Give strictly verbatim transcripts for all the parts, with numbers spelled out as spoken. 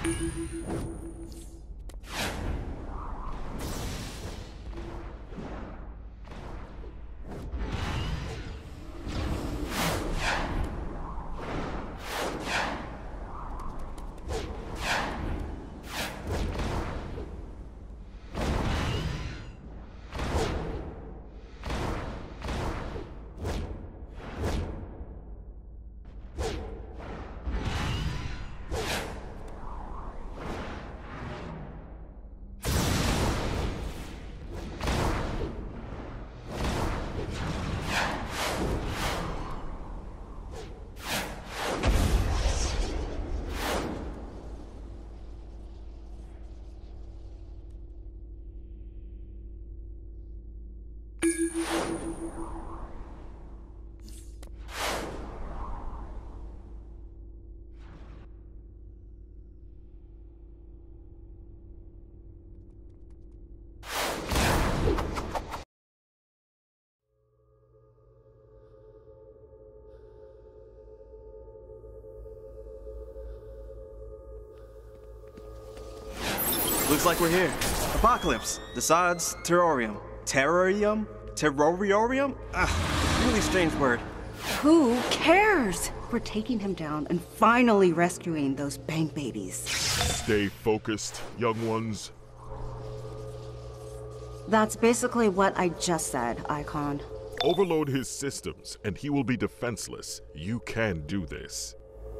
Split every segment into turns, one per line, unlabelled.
Looks like we're here. Apocalypse decides terrorium. Terrarium? Terrorium? Ah, really strange word.
Who cares? We're taking him down and finally rescuing those bank babies.
Stay focused, young ones.
That's basically what I just said, Icon.
Overload his systems, and he will be defenseless. You can do this.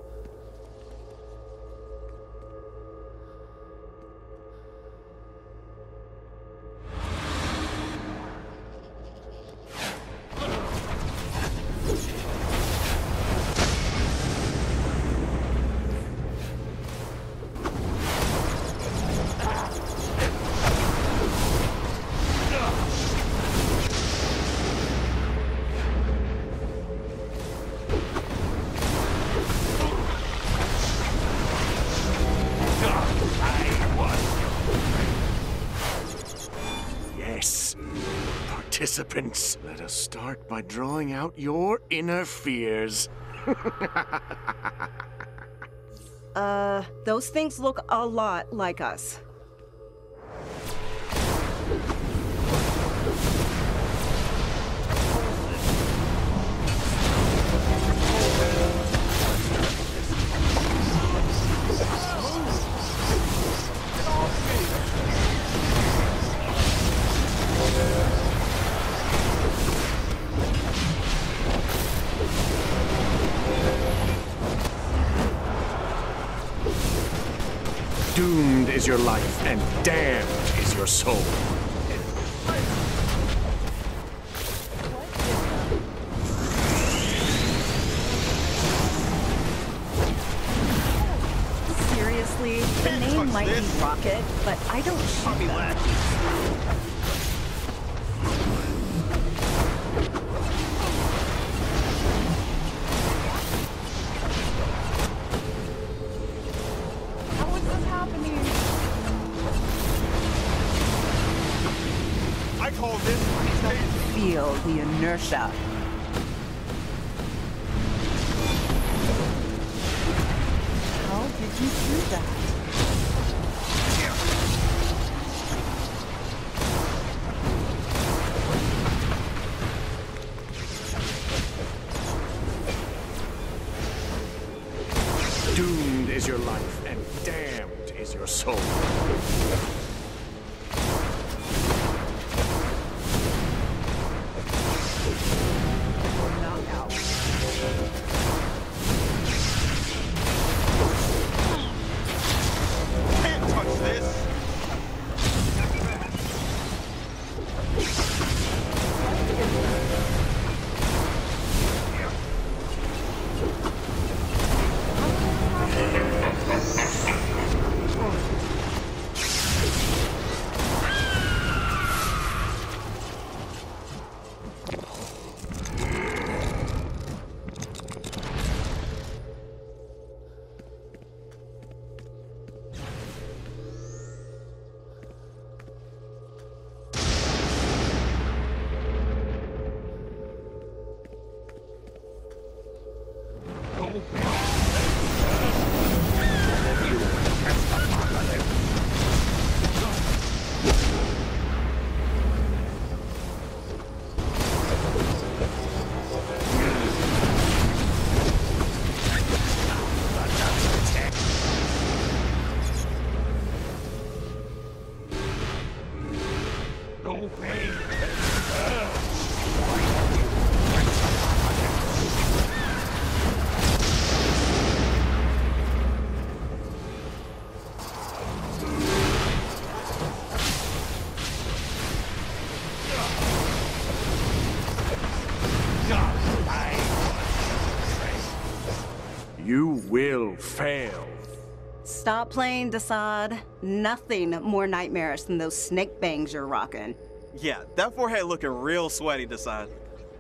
Participants, let us start by drawing out your inner fears.
uh, those things look a lot like us.
Doomed is your life, and damned is your soul.
Seriously, the name might be Rocket, but I don't shoot them. Feel the inertia. How did you do that?
Doomed is your life, and damned is your soul. You will fail.
Stop playing, Desaad. Nothing more nightmarish than those snake bangs you're rocking.
Yeah, that forehead looking real sweaty, Desaad.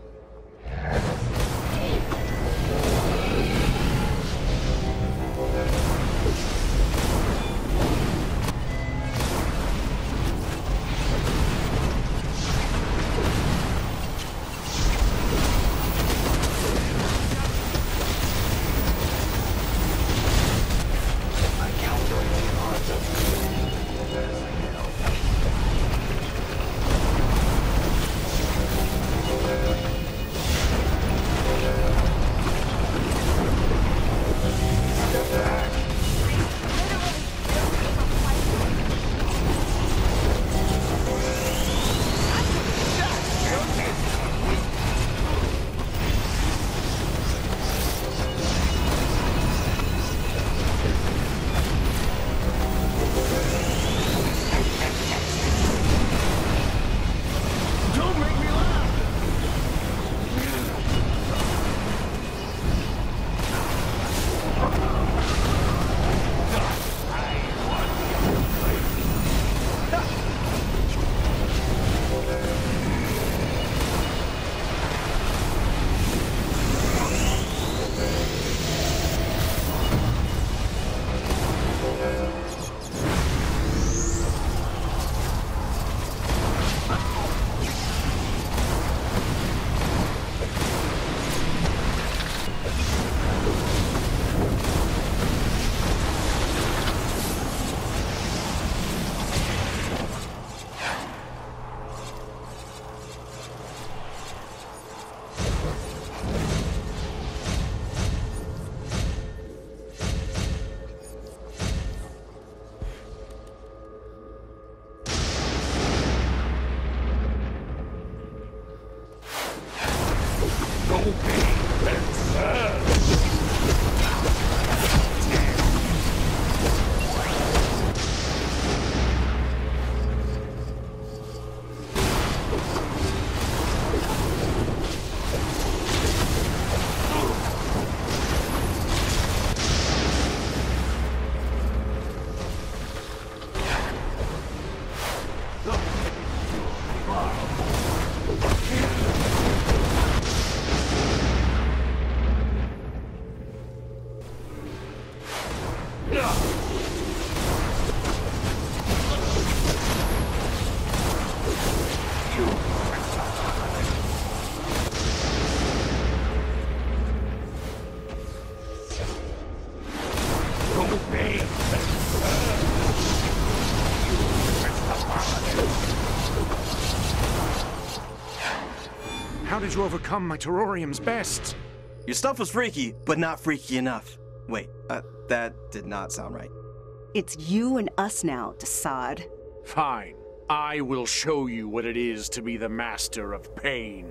How did you overcome my terrorium's best?
Your stuff was freaky, but not freaky enough. Wait, uh, that did not sound right.
It's you and us now, Desaad.
Fine. I will show you what it is to be the master of pain.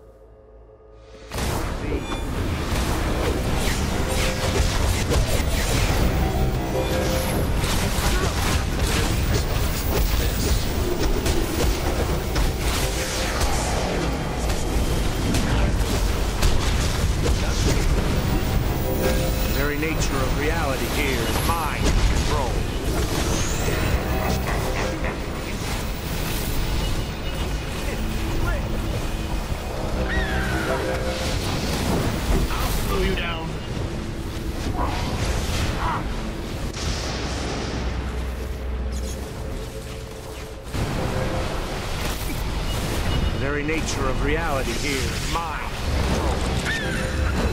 The very nature of reality here is mine to control. I'll slow you down. The very nature of reality here is mine to control.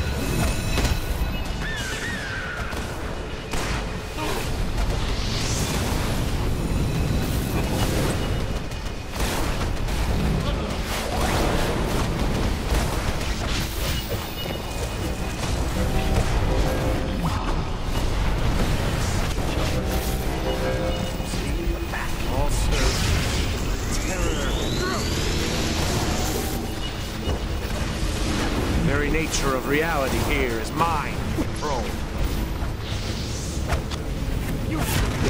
Also, terror. nature of reality here is mind control. You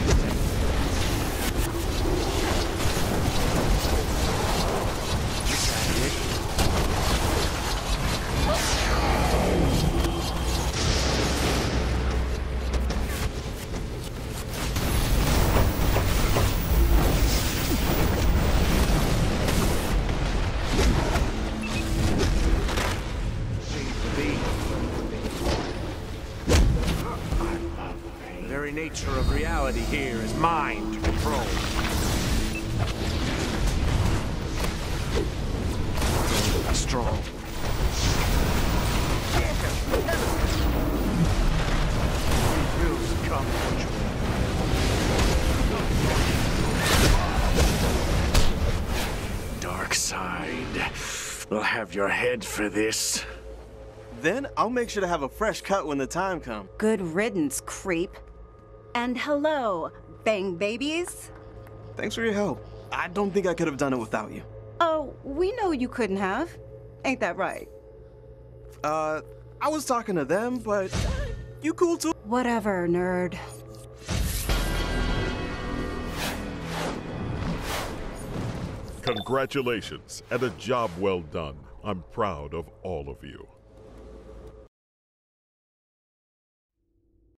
The very nature of reality here is mind control. Strong. Will come Dark side. I'll have your head for this.
Then I'll make sure to have a fresh cut when the time comes.
Good riddance, creep. And hello, bang babies.
Thanks for your help. I don't think I could have done it without you.
Oh, we know you couldn't have. Ain't that right?
Uh, I was talking to them, but you cool too?
Whatever, nerd.
Congratulations, and a job well done. I'm proud of all of you.